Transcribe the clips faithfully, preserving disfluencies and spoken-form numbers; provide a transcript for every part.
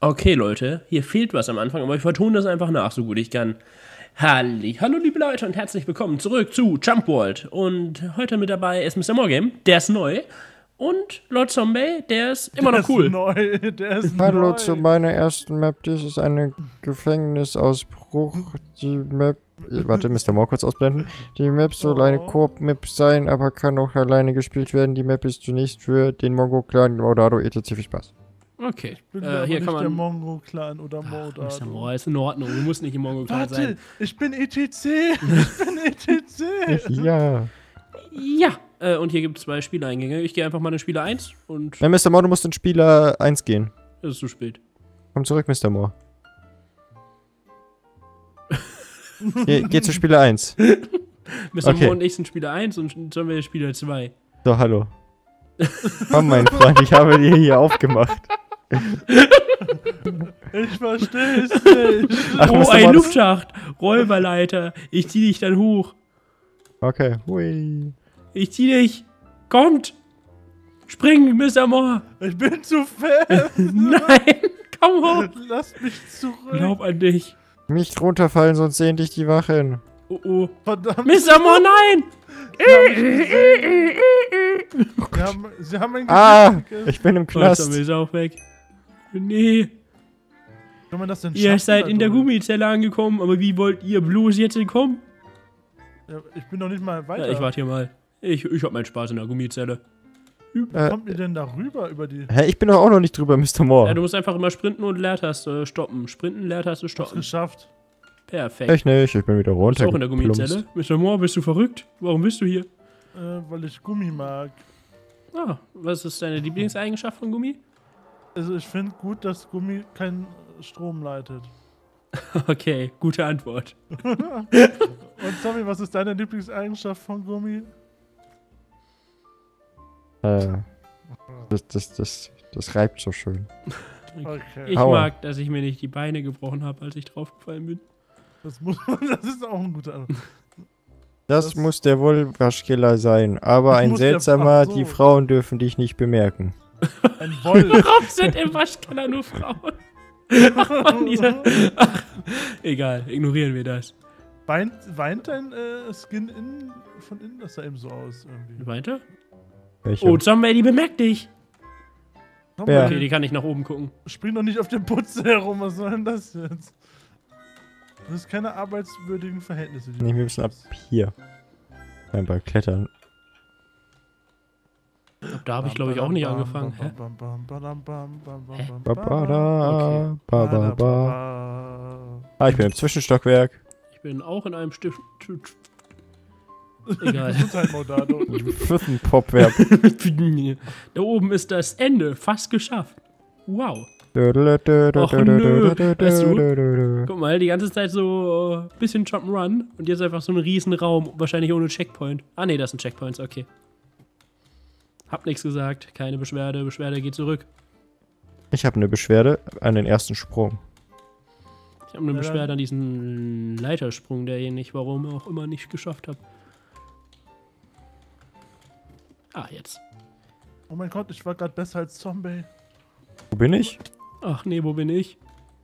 Okay, Leute, hier fehlt was am Anfang, aber ich vertone das einfach nach, so gut ich kann. Halli, hallo liebe Leute und herzlich willkommen zurück zu Jump World. Und heute mit dabei ist Mister Morgame, der ist neu. Und Lord Zombie, der ist immer noch cool. Der ist neu, der ist Hallo neu. zu meiner ersten Map. Dies ist eine Gefängnisausbruch. Die Map. Warte, Mister Moore kurz ausblenden. Die Map soll eine Oh. Koop-Map sein, aber kann auch alleine gespielt werden. Die Map ist zunächst für den Mongo-Clan Maudado et cetera. Viel Spaß. Okay, Ich bin äh, aber hier nicht kann der man... Mongo-Clan oder Maudado. Mister Moore ist in Ordnung, du musst nicht im Mongo-Clan Warte, sein. ich bin E T C. Ich bin E T C. Ja. Ja, äh, und hier gibt es zwei Spielereingänge. Ich gehe einfach mal in Spieler eins und Ja, Mister Moore, du musst in Spieler eins gehen. es ist zu spät. Komm zurück, Mister Moore. Geh, geh zu Spieler eins. Mister Okay. Moore und ich sind Spieler eins und Zombie Spieler zwei. So, hallo. Komm, mein Freund, ich habe dir hier aufgemacht. Ich verstehe es nicht. Ach, Oh, Mister ein Moore, das- Luftschacht! Räuberleiter! Ich zieh dich dann hoch! Okay, hui. Ich zieh dich! Kommt! Spring, Mister Moore! Ich bin zu fest. Nein! Komm hoch! Lass mich zurück. Glaub an dich! Nicht runterfallen, sonst sehen dich die Wachen. Oh oh! Verdammt. Mister Moore, nein! Sie haben, Sie haben ein Ah, Gesicht gegessen. ich bin im Oh, Zombie Knast. ist auch weg. Nee, Kann man das denn ihr schaffen, seid in der dadurch? Gummizelle angekommen, aber wie wollt ihr bloß jetzt entkommen? Ja, ich bin noch nicht mal weiter. Ja, ich warte hier mal. Ich, ich hab meinen Spaß in der Gummizelle. Wie Äh, kommt ihr denn da rüber über die... Hä, ich bin doch auch noch nicht drüber, Mister Ja, Moore. du musst einfach immer sprinten und Leertaste stoppen. Sprinten, Leertaste Hab's stoppen. geschafft. Perfekt. Ich nicht, ich bin wieder Bist runter. du auch in der Gummizelle? Mister Moore, bist du verrückt? Warum bist du hier? Äh, weil ich Gummi mag. Ah, was ist deine Lieblingseigenschaft von Gummi? Also ich finde gut, dass Gummi keinen Strom leitet. Okay, gute Antwort. Und Tommy, was ist deine Lieblingseigenschaft von Gummi? Äh, das, das, das, das reibt so schön. Okay. Ich Aua. mag, dass ich mir nicht die Beine gebrochen habe, als ich draufgefallen bin. Das, muss man, das ist auch ein guter Antwort. Das, Das- muss der Wollwaschkiller sein, aber Das ein muss der- seltsamer, ach so. die Frauen dürfen dich nicht bemerken. Ein Woll. Warum sind im Waschkeller nur Frauen? Ach, Mann, dieser... Ach, egal, ignorieren wir das. Weint, weint dein äh, Skin in, von innen? Das sah eben so aus irgendwie. Weiter? Welche? Oh, Zombie, die bemerkt dich. Komm Ja. mal, Okay, die kann ich nach oben gucken. spring doch nicht auf den Putze herum, was soll denn das jetzt? Das ist keine arbeitswürdigen Verhältnisse. die Nee, du wir müssen ab hast. hier. Einfach klettern. Da habe ich, glaube ich, auch nicht angefangen. Hä? Bam, bam, badam, bam, bam, bam, Hä? bam, Ba, bam. ba, da, ba, ba, ba. Ba. Ah, ich bin im Zwischenstockwerk. Ich bin auch in einem Stift... Egal. Gesundheit, Maudado. Pfiffen-Popwerk. Da oben ist das Ende, fast geschafft. Wow. Och nö. Weißt du? Guck mal, die ganze Zeit so ein bisschen Jump'n'Run und jetzt einfach so ein riesen Raum, wahrscheinlich ohne Checkpoint. Ah ne, das sind Checkpoints, okay. Hab nichts gesagt, keine Beschwerde, Beschwerde geht zurück. Ich habe eine Beschwerde an den ersten Sprung. Ich habe eine Ja, Beschwerde dann- an diesen Leitersprung, der ich nicht, warum auch immer nicht geschafft habe. Ah, jetzt. Oh mein Gott, ich war gerade besser als Zombie. Wo bin ich? Ach nee, wo bin ich?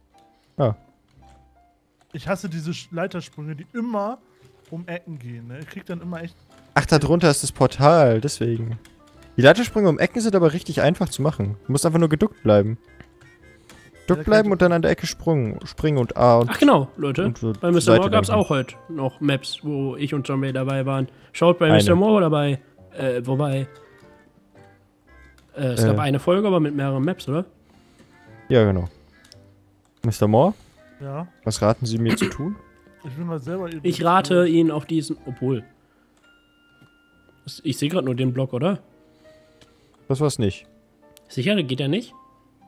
Ich hasse diese Sch- Leitersprünge, die immer um Ecken gehen. Ne? Ich krieg dann immer echt. Ach, da drunter ist das Portal, deswegen. Die Leitersprünge um Ecken sind aber richtig einfach zu machen. Du musst einfach nur geduckt bleiben. Ja, Duckt bleiben kann- und dann an der Ecke sprung, springen und A und... Ach genau, Leute. und so Bei Mister zur Seite Moore gab es lenken. auch heute noch Maps, wo ich und Zombie dabei waren. Schaut bei Eine. Mister Moore dabei. Äh, wobei. Äh, es Äh. gab eine Folge, aber mit mehreren Maps, oder? Ja, genau. Mister Moore, Ja, was raten Sie mir zu tun? ich will mal selber. Ich rate ihn auf diesen. Obwohl. Das- Ich sehe gerade nur den Block, oder? Das war's nicht. Sicher, geht er nicht?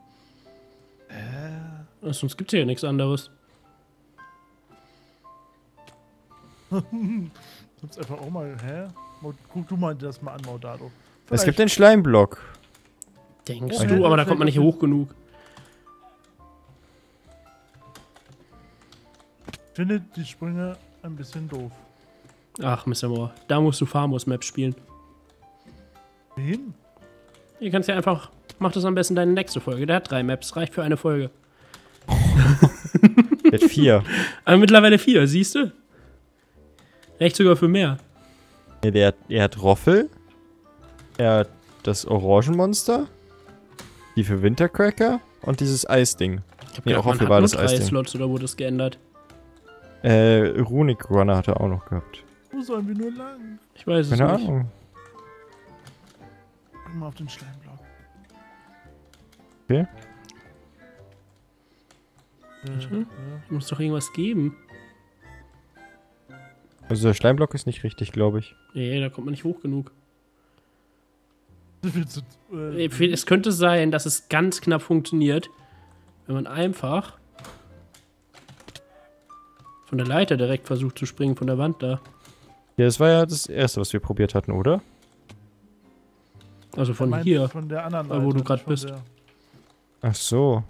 Äh. Sonst gibt es hier nichts anderes. Sonst einfach auch mal, hä? Mau- Guck du mal das mal an, Maudado. Es gibt den Schleimblock. Denkst Oh, du, hey, aber da das kommt man nicht fällt- hoch genug. Ich finde die Sprünge ein bisschen doof. Ach, Mister Moore, da musst du Farmos Maps spielen. Wen? Ihr kannst ja einfach. Mach das am besten deine nächste Folge. Der hat drei Maps, reicht für eine Folge. Der hat vier. Aber mittlerweile vier, siehst du? Recht sogar für mehr. Nee, der hat, er hat Roffel. Er hat das Orangenmonster. Die für Wintercracker. Und dieses Eisding. Nee, auch Roffel war das drei Eisding. Slots oder wurde das geändert? Äh, Runic Runner hat er auch noch gehabt. Wo sollen wir nur lang? Ich weiß es Keine nicht. Ahnung. Guck mal auf den Schleimblock. Okay. Ja, Hm? Muss doch irgendwas geben. Also der Schleimblock ist nicht richtig, glaube ich. Nee, da kommt man nicht hoch genug. ja. Willst du, äh, Es könnte sein, dass es ganz knapp funktioniert, wenn man einfach von der Leiter direkt versucht zu springen, von der Wand da. Ja, das war ja das erste, was wir probiert hatten, oder? Also von meint hier. Von der anderen Da, wo du nicht grad von bist. der- Ach so.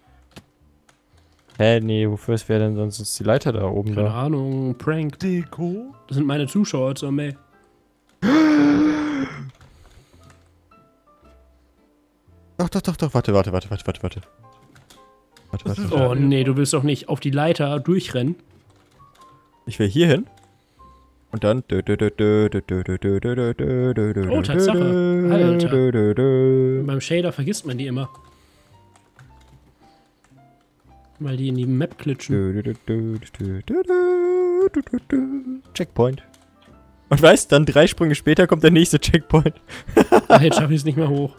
Hä, nee, wofür wäre denn sonst die Leiter da oben Keine da? Ahnung, Prank. Deko? Das sind meine Zuschauer zur Mail. Doch, doch, doch, doch, warte, warte, warte, warte, warte, warte. Warte, Das warte, ist- warte. Oh nee, du willst doch nicht auf die Leiter durchrennen. Ich will hier hin. Und dann. Oh, Tatsache. Alter. Beim Shader vergisst man die immer. Weil die in die Map klitschen. Checkpoint. Und weißt, dann drei Sprünge später kommt der nächste Checkpoint. Ach, jetzt schaffe ich es nicht mehr hoch.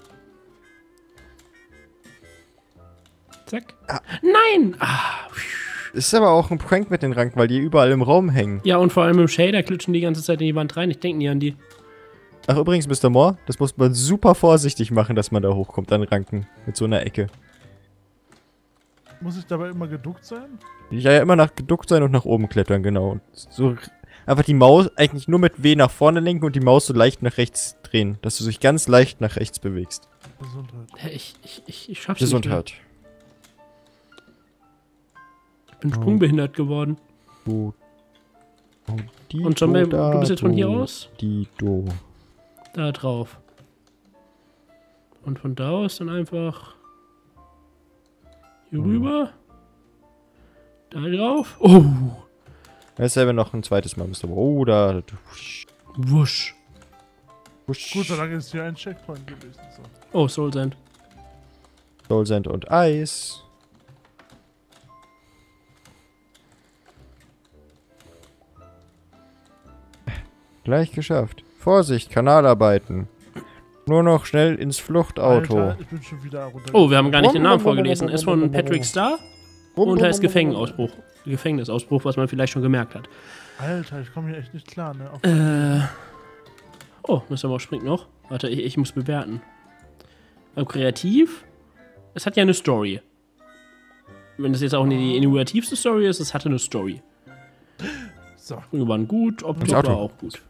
Zack. Ah. Nein! Ah. Ist aber auch ein Prank mit den Ranken, weil die überall im Raum hängen. Ja, und vor allem im Shader klitschen die ganze Zeit in die Wand rein. Ich denke nie an die. Ach, übrigens, Mister Moore, das muss man super vorsichtig machen, dass man da hochkommt an Ranken. Mit so einer Ecke. Muss ich dabei immer geduckt sein? Ja, ja, immer nach geduckt sein und nach oben klettern, genau. Und so einfach die Maus eigentlich nur mit W nach vorne lenken und die Maus so leicht nach rechts drehen. Dass du dich ganz leicht nach rechts bewegst. Gesundheit. Hä, Ich, ich, ich, ich schaff's nicht mehr. Gesundheit. Ich bin sprungbehindert geworden. Oh. Oh, die Und John, do, du da, bist jetzt von hier do, aus? Die do. Da drauf. Und von da aus dann einfach hier Hm. rüber. Da drauf. Oh, Dasselbe noch ein zweites Mal, Mister Moore. Oh, da. wusch. Wusch. Gut, solange ist hier ein Checkpoint gewesen. So. Oh, Soul Sand. Soul Sand und Eis. Gleich geschafft. Vorsicht, Kanalarbeiten. Nur noch schnell ins Fluchtauto. Alter, ich bin schon wieder runter. Oh, wir haben gar nicht den Namen vorgelesen. Ist von Patrick Star und heißt Gefängnisausbruch. Gefängnisausbruch, was man vielleicht schon gemerkt hat. Alter, ich komme hier echt nicht klar, ne? Auf Äh. Oh, Mister Moore springt noch. Warte, ich, ich muss bewerten. Also kreativ. Es hat ja eine Story. Wenn das jetzt auch nicht die innovativste Story ist, es hatte eine Story. so. Sprünge waren gut, Optik Das Auto. war auch gut.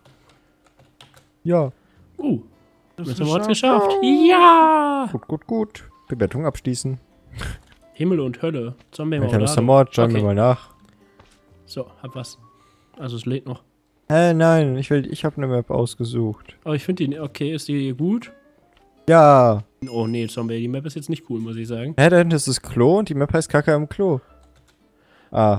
Ja. Uh, Das Mister Moore hat's geschafft. Ja! Gut, gut, gut. Bewertung abschließen. Himmel und Hölle. Zombie Alter, Mister Maulado. Moore, schauen wir Okay. mal nach. So, hab was. Also es lädt noch. Hä, nein, ich will, ich habe eine Map ausgesucht. Aber ich finde die, okay, ist die gut? Ja. Oh nee, Zombie, die Map ist jetzt nicht cool, muss ich sagen. Hä, da hinten ist das Klo und die Map heißt Kacke im Klo. Ah.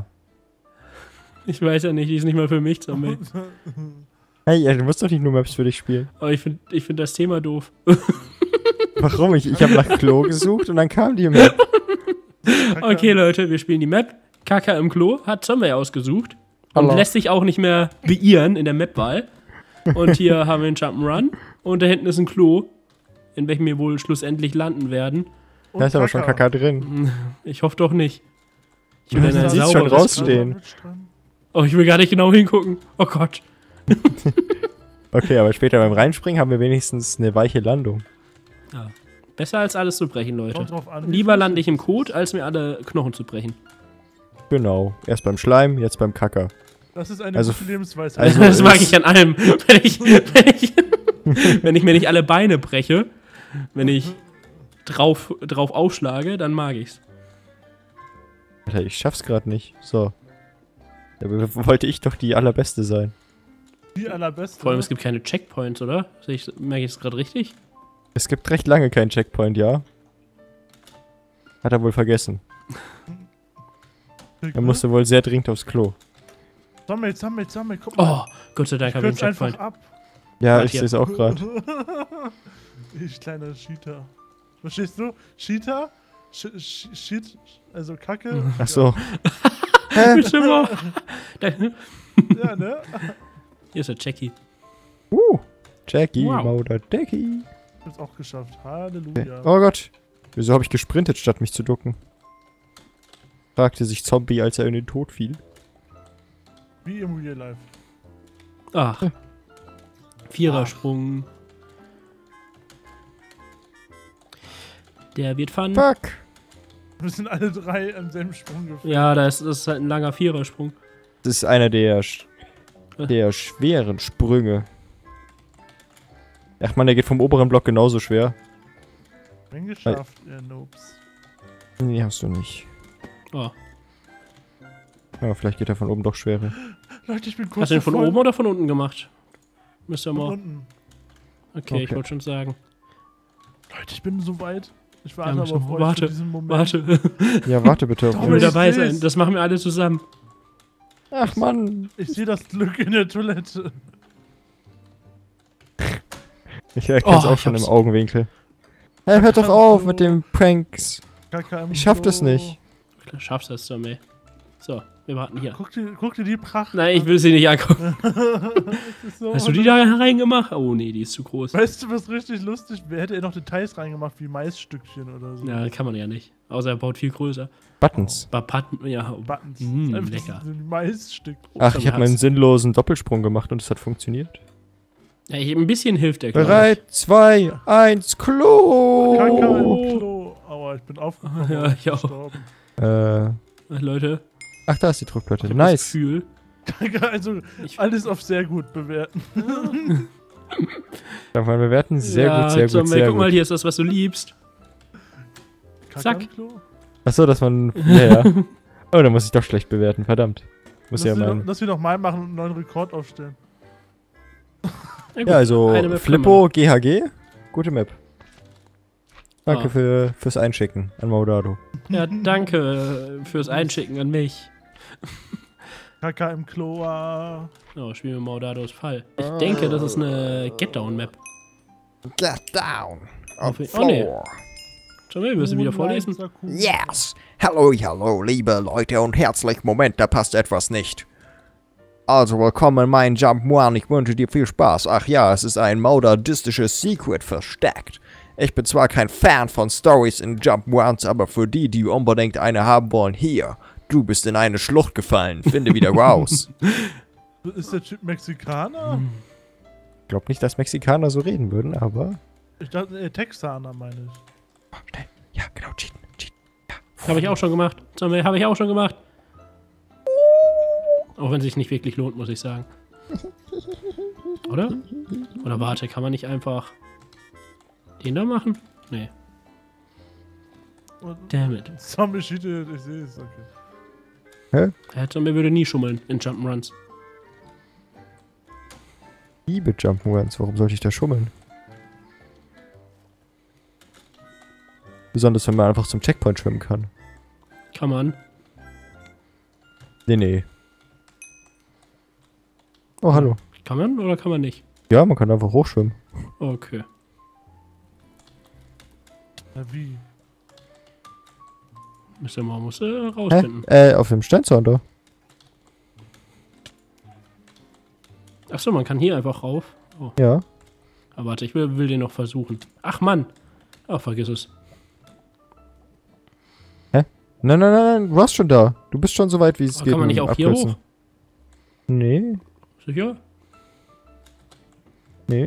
Ich weiß ja nicht, die ist nicht mal für mich, Zombie. Hey, ja, du musst doch nicht nur Maps für dich spielen. Aber ich finde ich find das Thema doof. Warum? Ich, ich habe nach Klo gesucht und dann kam die Map. Okay, Leute, wir spielen die Map. Kaka im Klo hat Zombie ausgesucht. Und Hallo. lässt sich auch nicht mehr beirren in der Mapwahl. Und hier haben wir einen Jump'n'Run. Und da hinten ist ein Klo, in welchem wir wohl schlussendlich landen werden. Da ist aber schon Kaka drin. Ich hoffe doch nicht. Ich will Ja, in ein das sieht schon sauberes raus. Klo. Stehen. Oh, ich will gar nicht genau hingucken. Oh Gott. Okay, aber später beim Reinspringen haben wir wenigstens eine weiche Landung. Ja. Besser als alles zu brechen, Leute. Kommt drauf an, wie Lieber viel lande ich im es Kot, als mir alle Knochen zu brechen. Genau. Erst beim Schleim, jetzt beim Kacker. ist. Das ist eine Also- gute Lebensweise. also- das mag ist- ich an allem. Wenn ich, wenn, ich, wenn ich mir nicht alle Beine breche, wenn ich drauf, drauf aufschlage, dann mag ich's. Alter, ich schaff's gerade nicht. So. Da wollte ich doch die allerbeste sein. die allerbeste. Vor allem, es gibt keine Checkpoints, oder? Sehe ich, merke ich es gerade richtig? Es gibt recht lange keinen Checkpoint, ja? Hat er wohl vergessen. Er musste wohl sehr dringend aufs Klo. Sammel, sammel, sammel, guck mal. Oh, Gott sei Dank ich habe ich einen einfach Checkpoint. ab. Ja, Warte ich hier. sehe es auch gerade. Ich kleiner Cheater. Verstehst du? Cheater? Sh sh Shit, also Kacke. Ach so. Bestimmt. Da- Ja, ne? Hier ist der Jackie. Uh, Jackie, Wow. Mauder Jackie. Ich hab's auch geschafft. Halleluja. Okay. Oh Gott. Wieso habe ich gesprintet, statt mich zu ducken? Fragte sich Zombie, als er in den Tod fiel. Wie im Real Life. Ach. Vierersprung. Der wird fun. Fuck. Wir sind alle drei am selben Sprung gefallen. Ja, das, das ist halt ein langer Vierersprung. Das ist einer der, sch der schweren Sprünge. Ach man, der geht vom oberen Block genauso schwer. Bin geschafft, ihr Noobs. Nee, hast du nicht. Oh. Ja, vielleicht geht er von oben doch schwerer. Leute, ich bin kurz Hast du den von davor- oben oder von unten gemacht? Müsst ihr Von mal. unten. Okay, ich Okay. wollte schon sagen. Leute, ich bin so weit. Ich Ja, warte aber müssen auf wir- euch warte, für diesen Moment. Warte. Ja, warte bitte auf Doch, Ich will ich uns. dabei seh's. sein. Das machen wir alle zusammen. Ach Mann. Ich sehe das Glück in der Toilette. Ich erkenne es Oh, auch ich schon im hab's. Augenwinkel. Hey, hört doch auf mit dem Pranks. Kacke im Ich schaff Klo. das nicht. Du schaffst das, Tommy. So, wir warten hier. Guck dir, guck dir die Pracht Nein, ich an. will sie nicht angucken. Das ist so Hast du die da reingemacht? Oh nee, die ist zu groß. Weißt du, was richtig lustig wäre? Hätte er noch Details reingemacht, wie Maisstückchen oder so. Ja, kann man ja nicht. Außer er baut viel größer. Buttons. Bapatten, ja. Buttons. Mm, Einfach lecker. So ein Maisstück. Ach, ich habe meinen sinnlosen Doppelsprung gemacht und es hat funktioniert. Ja, ich, ein bisschen hilft der, glaub ich. Bereit, zwei, eins, Klo! Kacke Oh. im Klo. Aua, ich bin aufgekommen. Ja, und ich auch. gestorben. Äh, Leute, ach, da ist die Druckplatte. ich hab das Nice. Gefühl, Kacke, also Ich- alles auf sehr gut bewerten. Darf man bewerten? Sehr ja, gut, sehr Tommy, gut, sehr guck mal, gut. hier ist das, was du liebst. Kacke Zack. im Klo? Achso, dass man. Ja, ja. Oh, da muss ich doch schlecht bewerten, verdammt. Muss Lass, ja wir meinen. noch, lass wir noch mal machen und einen neuen Rekord aufstellen. gut, Ja, also eine Map Flippo G H G, gute Map. Danke Ah. für, fürs Einschicken an Maudado. Ja, danke äh, fürs Einschicken an mich. Kacke im Klo. ah. Oh, spielen wir Maudados Fall. Ich denke, das ist eine Get-Down-Map. Get down. Auf- oh, nee. Tommy, willst du wieder vorlesen? Sakura. Yes! Hallo, hallo, liebe Leute und herzlich. Moment, da passt etwas nicht. Also, willkommen in meinem Jump'n'Run. Ich wünsche dir viel Spaß. Ach ja, es ist ein maudadistisches Secret versteckt. Ich bin zwar kein Fan von Stories in Jump'n'Runs, aber für die, die unbedingt eine haben wollen, hier. Du bist in eine Schlucht gefallen. Finde wieder raus. Ist der Typ Mexikaner? Ich glaube nicht, dass Mexikaner so reden würden, aber. Ich dachte, äh, Texaner meine ich. Oh, schnell. Ja, genau, cheaten, cheaten. Habe ich auch schon gemacht. Tommy, habe ich auch schon gemacht. Auch wenn es sich nicht wirklich lohnt, muss ich sagen. Oder? Oder warte, kann man nicht einfach den da machen? Nee. Und Damn it. Zombie cheatet, ich sehe es, okay. Ja, Tommy würde nie schummeln in Jump'n'Runs. Liebe Jump'n'Runs, warum sollte ich da schummeln? Besonders, wenn man einfach zum Checkpoint schwimmen kann. Kann man. Nee, nee. Oh, hallo. Kann man oder kann man nicht? Ja, man kann einfach hochschwimmen. Okay. Ja, wie? Müsste man muss äh, Hä? rausfinden. Äh, auf dem Steinzaun da. Achso, man kann hier einfach rauf. Oh. Ja. Aber warte, ich will, will den noch versuchen. Ach Mann. Ach, vergiss es. Nein, nein, nein, nein, du warst schon da. Du bist schon so weit, wie es Aber geht. kann man nicht mit dem auch hier Abkürzen. hoch? Nee, Sicher? nee.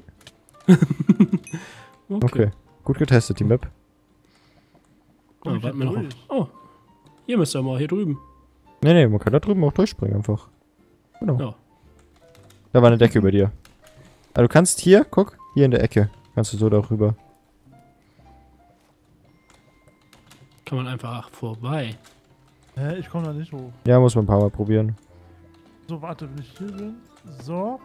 Okay. Okay. Gut getestet, die Map. Komm Ah, ich warten hier wir noch. durch? Oh. Hier müsst ihr mal, hier drüben. Nee, nee, man kann da drüben auch durchspringen einfach. Genau. Ja. Da war eine Decke über dir. Aber du kannst hier, guck, hier in der Ecke. Kannst du so darüber. Kann man einfach vorbei. Hä, ich komme da nicht hoch. Ja, muss man ein paar Mal probieren. So, warte, wenn ich hier bin. So.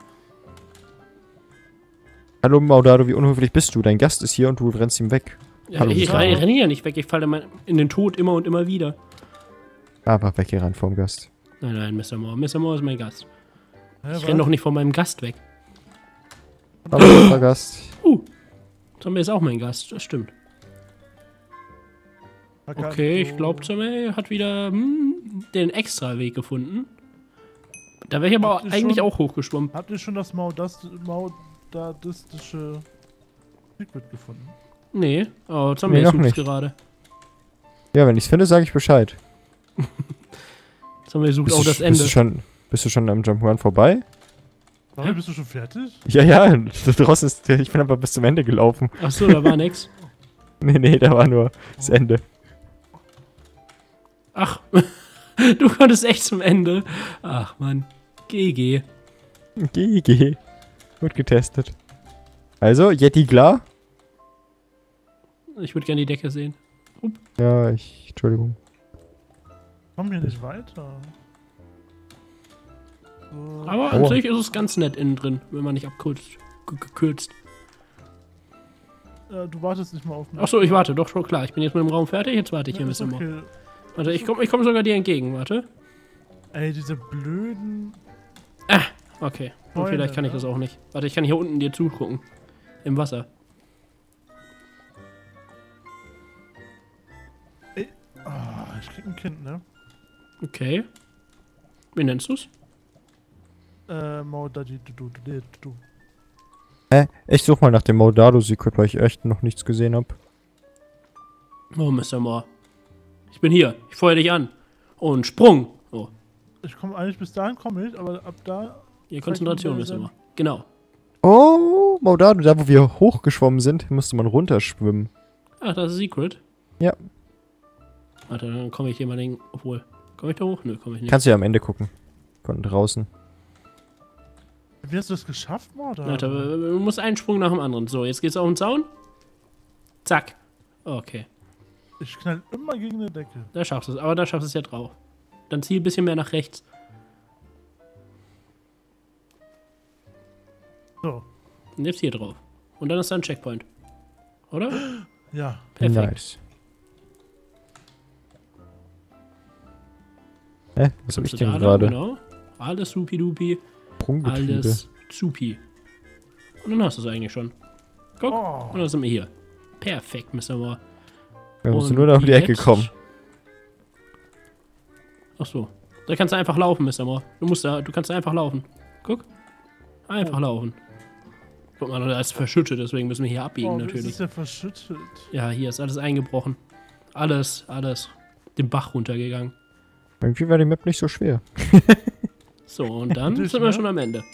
Hallo Maudado, wie unhöflich bist du? Dein Gast ist hier und du rennst ihm weg. Ja, Hallo, ich Mister. renne renn ja nicht weg, ich falle immer in den Tod immer und immer wieder. Aber weggerannt vom Gast. Nein, nein, Mister Moore. Mister Moore ist mein Gast. Hä, Ich renn doch nicht von meinem Gast weg. Aber unser Gast. Uh, Zombie ist auch mein Gast, das stimmt. Okay, ich glaube, Zombie hat wieder hm, den Extraweg gefunden. Da wäre ich aber Habt ihr eigentlich schon- auch hochgeschwommen. Habt ihr schon das Maudast- maudadistische Secret gefunden? Nee, aber Zombie Nee, noch sucht nicht. gerade. Ja, wenn ich's finde, sage ich Bescheid. Zombie sucht Bist, auch du, das bist, Ende. du schon, bist du schon am Jump Run vorbei? Warum Hä? bist du schon fertig? Ja, ja, draußen ist, ich bin aber bis zum Ende gelaufen. Achso, da war nix. Nee, nee, da war nur das Ende. Ach, du konntest echt zum Ende. Ach, Mann. G G. G G. Gut getestet. Also, Yeti klar? Ich würde gerne die Decke sehen. Ja, ich, Entschuldigung. Komm hier nicht weiter. So. Aber an Aua. sich ist es ganz nett innen drin, wenn man nicht abkürzt. ge- Gekürzt. Äh, du wartest nicht mal auf mich. Achso, ich warte, doch schon klar. Ich bin jetzt mit dem Raum fertig, jetzt warte ich hier Ja, ein ist bisschen mal. okay. Warte, ich komme ich komm sogar dir entgegen, warte. Ey, diese blöden... Okay, und Freunde, vielleicht kann ich ne? das auch nicht. Warte, ich kann hier unten dir zugucken. Im Wasser. Ah, ich krieg ein Kind, ne? Okay. Wie nennst du's? Äh, Maudadi, du, du, du, du, du. Hä? Ich such mal nach dem Maudado-Secret, weil ich echt noch nichts gesehen hab. Oh, Mister Moore. Ich bin hier. Ich feuer dich an. Und Sprung. Oh, Ich komme eigentlich bis dahin komme ich, aber ab da... hier Konzentration, Mister Moore. Genau. Oh, Maudado, da wo wir hochgeschwommen sind, musste man runterschwimmen. Ach, das ist Secret. Ja. Warte, dann komme ich hier mal den... Obwohl, komme ich da hoch? Nö, komme ich nicht. Kannst du ja am Ende gucken. Von draußen. Wie hast du das geschafft, Mauda? Warte, du musst einen Sprung nach dem anderen. So, jetzt geht's auf den Zaun. Zack. Okay, Ich knall immer gegen eine Decke. da schaffst du es. Aber da schaffst du es ja drauf. Dann zieh ein bisschen mehr nach rechts. So, Und jetzt hier drauf. Und dann ist da ein Checkpoint. Oder? ja. Perfekt. Nice. Hä? Was hab ich Kommst du denn da gerade? lang? Genau. Alles supi-dupi. Sprunggetriebe. Alles supi. Und dann hast du es eigentlich schon. Guck. Oh. Und dann sind wir hier. Perfekt, Mister Moore. Wir müssen Und nur noch um die Ecke jetzt- kommen. Ach so. Da kannst du einfach laufen, Mister Moore. Du musst da, du kannst da einfach laufen. Guck. Einfach laufen. Guck mal, da ist verschüttet, deswegen müssen wir hier abbiegen Oh, das natürlich. ist ja verschüttet. Ja, hier ist alles eingebrochen. Alles, alles den Bach runtergegangen. Irgendwie war die Map nicht so schwer. So, und dann Natürlich, sind wir ne? schon am Ende.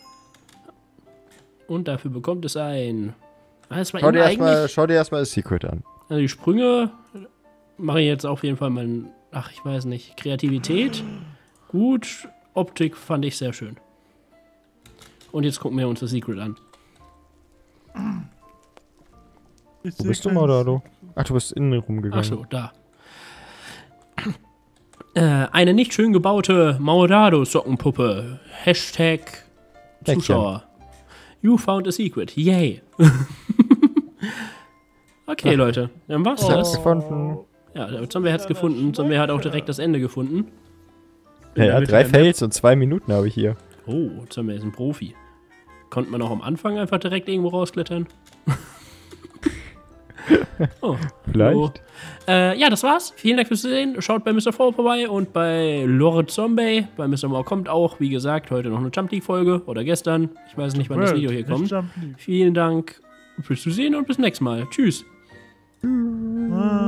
Und dafür bekommt es ein... Ah, das war Schau eben dir, erstmal, eigentlich... schau dir erstmal das Secret an. Also die Sprünge mache ich jetzt auf jeden Fall mal... Ach, ich weiß nicht. Kreativität, gut. Optik fand ich sehr schön. Und jetzt gucken wir uns das Secret an. Ich Wo seh bist du, kein- Maudado? Ach, du bist innen rumgegangen. Ach so, da. Äh, eine nicht schön gebaute Maudado-Sockenpuppe. Hashtag Päckchen. Zuschauer. You found a secret. Yay. Okay, Leute. Dann war's Oh. das. Gefunden. Ja, der Zombie hat's gefunden. Zombie hat auch direkt das Ende gefunden. Ja, ja, Mit drei der Map. Fails und zwei Minuten habe ich hier. Oh, Zombie ist ein Profi. Konnte man auch am Anfang einfach direkt irgendwo rausklettern? Oh, Vielleicht. hallo. Äh, ja, das war's. Vielen Dank fürs Sehen. Schaut bei Mister Four vorbei und bei Lord Zombie. Bei Mister Moore kommt auch, wie gesagt, heute noch eine Jump League-Folge. Oder gestern. Ich weiß nicht, wann das World, Video hier nicht kommt. Jump League. Vielen Dank fürs Zusehen und bis nächstes Mal. Tschüss. Ah.